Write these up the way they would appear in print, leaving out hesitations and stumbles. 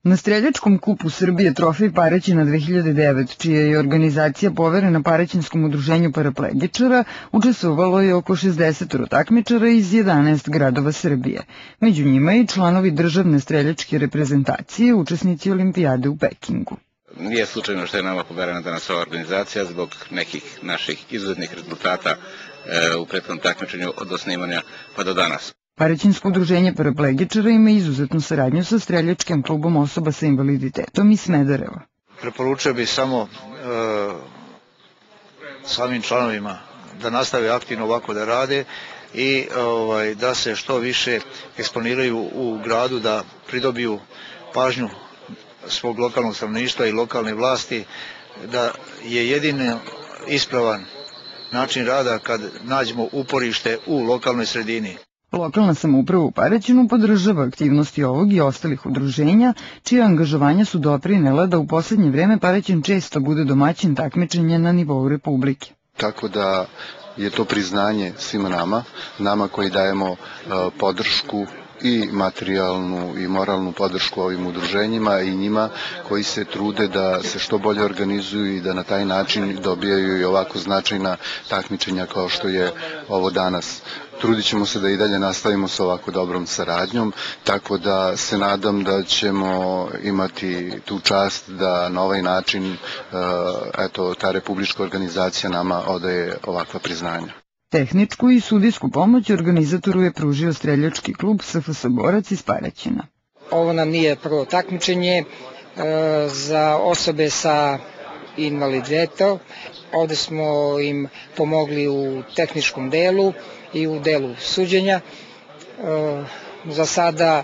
Na Streljačkom kupu Srbije Trofej Paraćina 2009, čija je organizacija poverena Paraćinskom udruženju paraplegičara, učestvovalo je oko 60 takmičara iz 11 gradova Srbije. Među njima i članovi državne streljačke reprezentacije, učesnici olimpijade u Pekingu. Nije slučajno što je nama poverena danas ova organizacija zbog nekih naših izuzetnih rezultata u prethodnom takmičenju od osnivanja pa do danas. Paraćinsko udruženje paraplegičara ima izuzetnu saradnju sa Streljačkim klubom osoba sa invaliditetom iz Smedereva. Preporučio bih samo samim članovima da nastave aktivno ovako da rade i da se što više eksponiraju u gradu, da pridobiju pažnju svog lokalnog stanovništva i lokalne vlasti, da je jedini ispravan način rada kad nađemo uporište u lokalnoj sredini. Lokalna samouprava u Paraćinu podržava aktivnosti ovog i ostalih udruženja, čije angažovanja su doprinela da u poslednje vreme Paraćin često bude domaćin takmičenja na nivou Republike. Tako da je to priznanje svima nama koji dajemo podršku i materijalnu i moralnu podršku ovim udruženjima i njima koji se trude da se što bolje organizuju i da na taj način dobijaju i ovako značajna takmičenja kao što je ovo danas. Trudit ćemo se da i dalje nastavimo sa ovako dobrom saradnjom, tako da se nadam da ćemo imati tu čast da na ovaj način ta republička organizacija nama odaje ovakva priznanja. Tehničku i sudijsku pomoć organizatoru je pružio Streljački klub SFS Borac iz Paraćina. Ovo nam nije prvo takmičenje za osobe sa invaliditetom. Ovde smo im pomogli u tehničkom delu i u delu suđenja. Za sada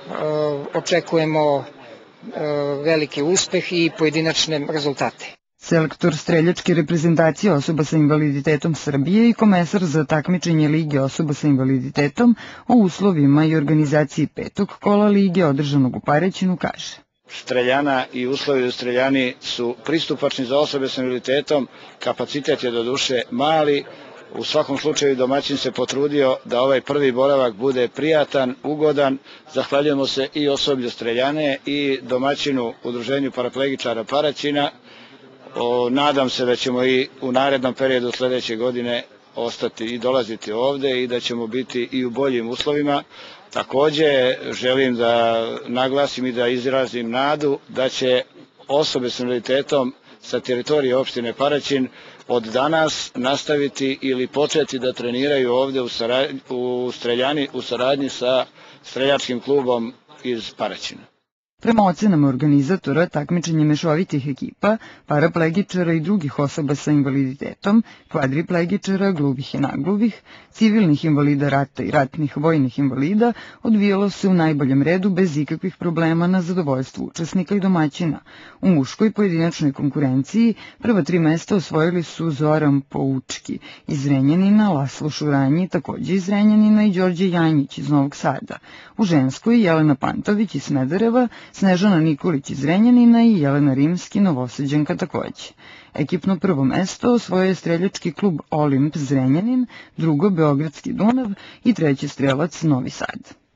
očekujemo veliki uspeh i pojedinačne rezultate. Selektor Streljačke reprezentacije osoba sa invaliditetom Srbije i komesar za takmičenje Lige osoba sa invaliditetom o uslovima i organizaciji petog kola Lige održanog u Paraćinu kaže: Streljana i uslovi u Streljani su pristupačni za osobe sa invaliditetom, kapacitet je doduše mali, u svakom slučaju domaćin se potrudio da ovaj prvi boravak bude prijatan, ugodan. Zahvaljujemo se i osoblju Streljane i domaćinu udruženju paraplegičara Paraćina. Nadam se da ćemo i u narednom periodu sledeće godine ostati i dolaziti ovde i da ćemo biti i u boljim uslovima. Takođe želim da naglasim i da izrazim nadu da će osobe s invaliditetom sa teritorije opštine Paraćin od danas nastaviti ili početi da treniraju ovde u Streljani u saradnji sa Streljačkim klubom iz Paraćina. Prema ocenama organizatora takmičenja mešovitih ekipa, paraplegičara i drugih osoba sa invaliditetom, kvadriplegičara, gluvih i nagluvih, civilnih invalida rata i ratnih vojnih invalida, odvijalo se u najboljem redu bez ikakvih problema na zadovoljstvo učesnika i domaćina. U muškoj pojedinačnoj konkurenciji prva 3 mesta osvojili su Zoran Poučki iz Zrenjanina, Laslo Šuranji, takođe iz Zrenjanina, i Đorđe Janjić iz Novog Sada. U ženskoj Jelena Pantović iz Smedereva, Snežana Nikolić iz Zrenjanina i Jelena Rimski, Novosađanka takođe. Ekipno prvo mesto osvojio je Streljački klub Olimp Zrenjanin, drugo Beogradski Dunav i treći strelac Novi Sad.